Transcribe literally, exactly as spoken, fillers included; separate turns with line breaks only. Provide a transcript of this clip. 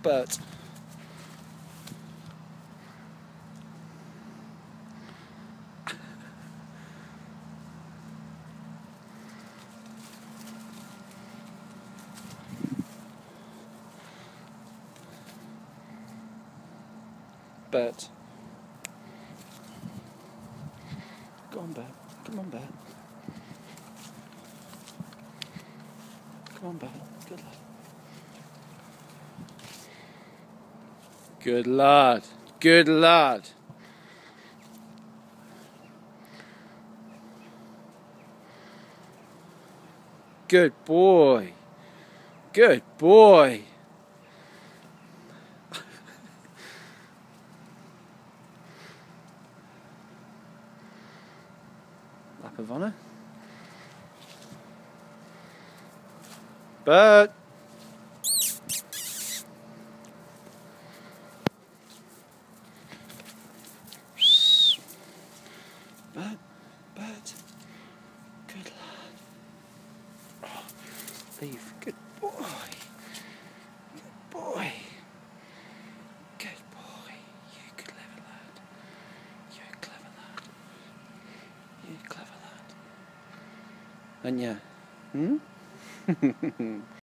Burt. Burt. Go on, Burt. Come on, Burt. Come on, Burt. Good lad. Good lad. Good lad. Good boy. Good boy. Lap of honour. Burt. Burt. Burt. Good lad. Oh, leave. Good boy. Good boy. Good boy. You clever lad. You clever lad. You clever lad. And yeah. Hmm?